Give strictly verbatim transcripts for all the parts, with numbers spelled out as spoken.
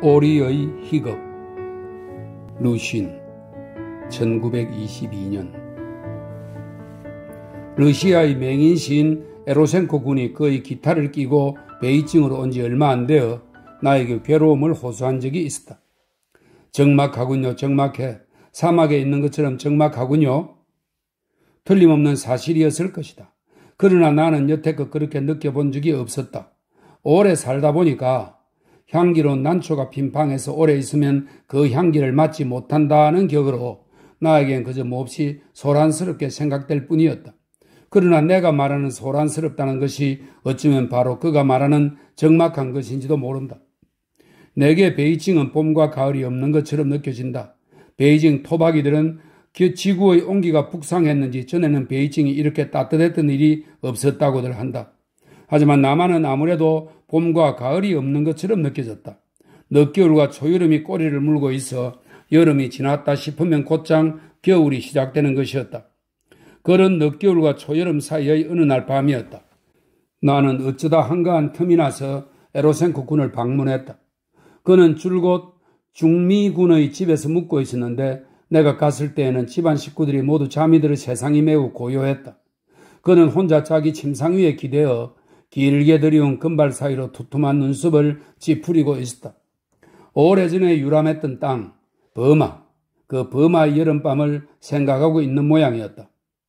오리의 희극. 루신. 천구백이십이 년. 러시아의 맹인 시인 에로센코 군이 그의 기타를 끼고 베이징으로 온 지 얼마 안 되어 나에게 괴로움을 호소한 적이 있었다. 적막하군요. 적막해. 사막에 있는 것처럼 적막하군요. 틀림없는 사실이었을 것이다. 그러나 나는 여태껏 그렇게 느껴본 적이 없었다. 오래 살다 보니까 향기로운 난초가 핀 방에서 오래 있으면 그 향기를 맡지 못한다는 격으로 나에겐 그저 몹시 소란스럽게 생각될 뿐이었다. 그러나 내가 말하는 소란스럽다는 것이 어쩌면 바로 그가 말하는 적막한 것인지도 모른다. 내게 베이징은 봄과 가을이 없는 것처럼 느껴진다. 베이징 토박이들은 지구의 온기가 북상했는지 전에는 베이징이 이렇게 따뜻했던 일이 없었다고들 한다. 하지만 남한은 아무래도 봄과 가을이 없는 것처럼 느껴졌다. 늦겨울과 초여름이 꼬리를 물고 있어 여름이 지났다 싶으면 곧장 겨울이 시작되는 것이었다. 그런 늦겨울과 초여름 사이의 어느 날 밤이었다. 나는 어쩌다 한가한 틈이 나서 에로센코 군을 방문했다. 그는 줄곧 중미 군의 집에서 묵고 있었는데 내가 갔을 때에는 집안 식구들이 모두 잠이 들어 세상이 매우 고요했다. 그는 혼자 자기 침상 위에 기대어 길게 들이운 금발 사이로 두툼한 눈썹을 찌푸리고 있었다. 오래전에 유람했던 땅, 버마, 그 버마의 여름밤을 생각하고 있는 모양이었다.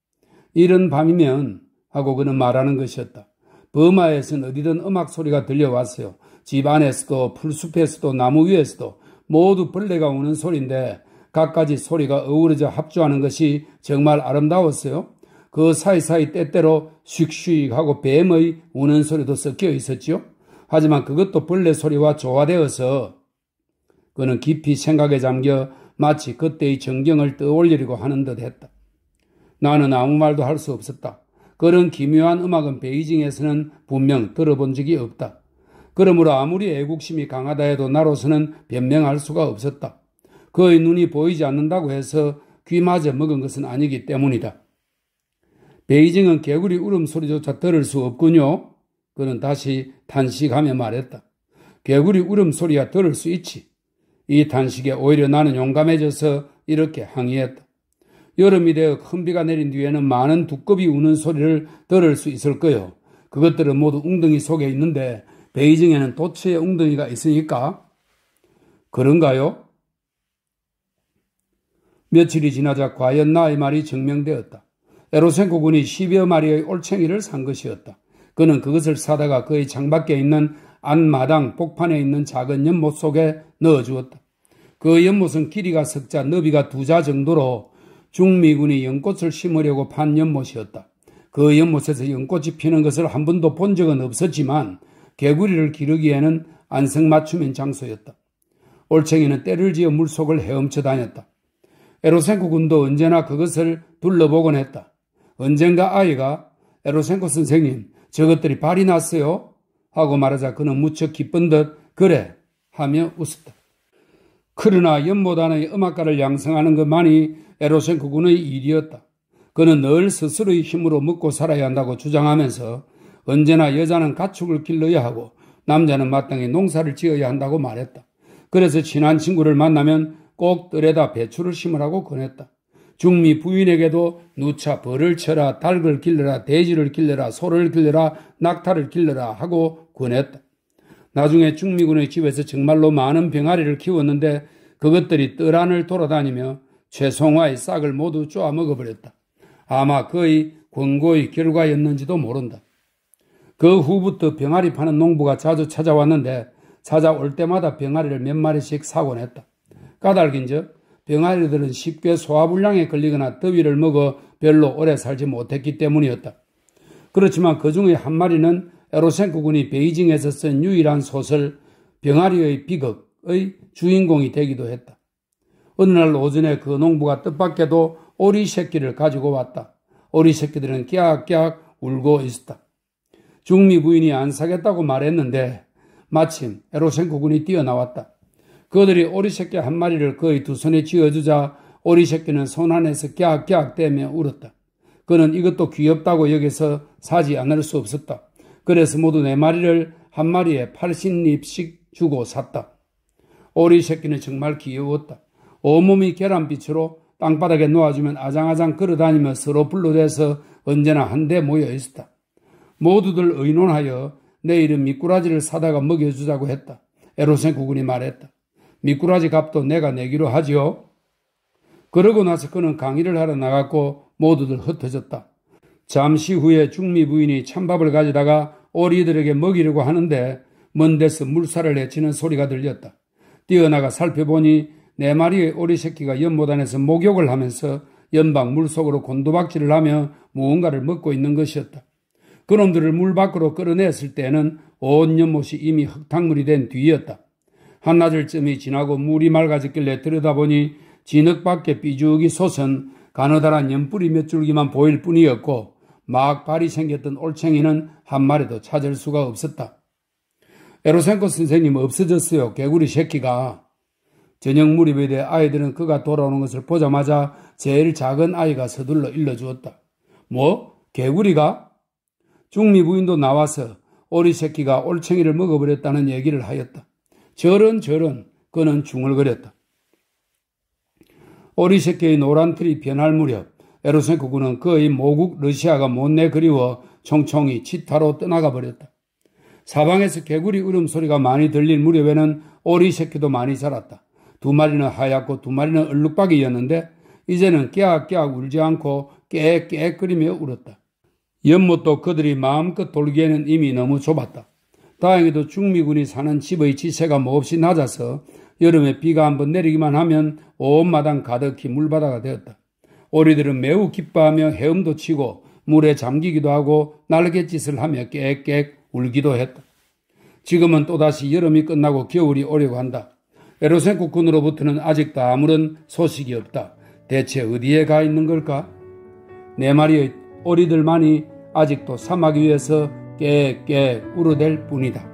이런 밤이면 하고 그는 말하는 것이었다. 버마에선 어디든 음악 소리가 들려왔어요. 집 안에서도 풀숲에서도 나무 위에서도 모두 벌레가 우는 소리인데 갖가지 소리가 어우러져 합주하는 것이 정말 아름다웠어요. 그 사이사이 때때로 슉슉 하고 뱀의 우는 소리도 섞여 있었지요. 하지만 그것도 벌레 소리와 조화되어서 그는 깊이 생각에 잠겨 마치 그때의 정경을 떠올리려고 하는 듯 했다. 나는 아무 말도 할 수 없었다. 그런 기묘한 음악은 베이징에서는 분명 들어본 적이 없다. 그러므로 아무리 애국심이 강하다 해도 나로서는 변명할 수가 없었다. 그의 눈이 보이지 않는다고 해서 귀마저 먹은 것은 아니기 때문이다. 베이징은 개구리 울음소리조차 들을 수 없군요. 그는 다시 탄식하며 말했다. 개구리 울음소리야 들을 수 있지. 이 탄식에 오히려 나는 용감해져서 이렇게 항의했다. 여름이 되어 큰 비가 내린 뒤에는 많은 두꺼비 우는 소리를 들을 수 있을 거요. 그것들은 모두 웅덩이 속에 있는데 베이징에는 도처에 웅덩이가 있으니까. 그런가요? 며칠이 지나자 과연 나의 말이 증명되었다. 에로센코 군이 십여 마리의 올챙이를 산 것이었다. 그는 그것을 사다가 그의 창밖에 있는 안마당 복판에 있는 작은 연못 속에 넣어주었다. 그 연못은 길이가 석자, 너비가 두자 정도로 중미군이 연꽃을 심으려고 판 연못이었다. 그 연못에서 연꽃이 피는 것을 한 번도 본 적은 없었지만 개구리를 기르기에는 안성맞춤인 장소였다. 올챙이는 때를 지어 물속을 헤엄쳐 다녔다. 에로센코 군도 언제나 그것을 둘러보곤 했다. 언젠가 아이가 에로센코 선생님, 저것들이 발이 났어요? 하고 말하자 그는 무척 기쁜 듯 그래 하며 웃었다. 그러나 연못 안의 음악가를 양성하는 것만이 에로센코 군의 일이었다. 그는 늘 스스로의 힘으로 먹고 살아야 한다고 주장하면서 언제나 여자는 가축을 길러야 하고 남자는 마땅히 농사를 지어야 한다고 말했다. 그래서 친한 친구를 만나면 꼭 뜰에다 배추를 심으라고 권했다. 중미 부인에게도 누차 벌을 쳐라, 닭을 길러라, 돼지를 길러라, 소를 길러라, 낙타를 길러라 하고 권했다. 나중에 중미군의 집에서 정말로 많은 병아리를 키웠는데 그것들이 뜰 안을 돌아다니며 최송화의 싹을 모두 쪼아 먹어버렸다. 아마 그의 권고의 결과였는지도 모른다. 그 후부터 병아리 파는 농부가 자주 찾아왔는데 찾아올 때마다 병아리를 몇 마리씩 사곤 했다. 까닭인즉 병아리들은 쉽게 소화불량에 걸리거나 더위를 먹어 별로 오래 살지 못했기 때문이었다. 그렇지만 그 중에 한 마리는 에로센코 군이 베이징에서 쓴 유일한 소설 병아리의 비극의 주인공이 되기도 했다. 어느 날 오전에 그 농부가 뜻밖에도 오리 새끼를 가지고 왔다. 오리 새끼들은 깨악깨악 울고 있었다. 중미 부인이 안 사겠다고 말했는데 마침 에로센코 군이 뛰어나왔다. 그들이 오리 새끼 한 마리를 그의 두 손에 쥐어주자 오리 새끼는 손 안에서 깨악깨악 대며 울었다. 그는 이것도 귀엽다고 여기서 사지 않을 수 없었다. 그래서 모두 네 마리를 한 마리에 팔십 립씩 주고 샀다. 오리 새끼는 정말 귀여웠다. 온몸이 계란빛으로 땅바닥에 놓아주면 아장아장 걸어다니며 서로 불러대서 언제나 한데 모여 있었다. 모두들 의논하여 내일은 미꾸라지를 사다가 먹여주자고 했다. 에로센 국군이 말했다. 미꾸라지 값도 내가 내기로 하지요. 그러고 나서 그는 강의를 하러 나갔고 모두들 흩어졌다. 잠시 후에 중미 부인이 찬밥을 가져다가 오리들에게 먹이려고 하는데 먼 데서 물살을 헤치는 소리가 들렸다. 뛰어나가 살펴보니 네 마리의 오리 새끼가 연못안에서 목욕을 하면서 연방 물속으로 곤두박질을 하며 무언가를 먹고 있는 것이었다. 그놈들을 물 밖으로 끌어냈을 때는 온 연못이 이미 흙탕물이 된 뒤였다. 한나절쯤이 지나고 물이 맑아졌길래 들여다보니 진흙밖에 삐죽이 솟은 가느다란 연뿌리 몇 줄기만 보일 뿐이었고 막 발이 생겼던 올챙이는 한 마리도 찾을 수가 없었다. 에로센코 선생님 없어졌어요. 개구리 새끼가. 저녁 무렵에 대해 아이들은 그가 돌아오는 것을 보자마자 제일 작은 아이가 서둘러 일러주었다. 뭐? 개구리가? 중미 부인도 나와서 오리 새끼가 올챙이를 먹어버렸다는 얘기를 하였다. 저런 저런 그는 중얼거렸다. 오리 새끼의 노란 틀이 변할 무렵 에로센코 군은 그의 모국 러시아가 못내 그리워 총총히 치타로 떠나가 버렸다. 사방에서 개구리 울음소리가 많이 들릴 무렵에는 오리 새끼도 많이 자랐다. 두 마리는 하얗고 두 마리는 얼룩박이였는데 이제는 깨악깨악 울지 않고 깨깨거리며 울었다. 연못도 그들이 마음껏 돌기에는 이미 너무 좁았다. 다행히도 중미군이 사는 집의 지세가 몹시 낮아서 여름에 비가 한번 내리기만 하면 온 마당 가득히 물바다가 되었다. 오리들은 매우 기뻐하며 헤엄도 치고 물에 잠기기도 하고 날갯짓을 하며 깨깨 울기도 했다. 지금은 또다시 여름이 끝나고 겨울이 오려고 한다. 에로센코 군으로부터는 아직도 아무런 소식이 없다. 대체 어디에 가 있는 걸까? 네 마리의 오리들만이 아직도 사막 위에서 깨깨 울어댈 뿐이다.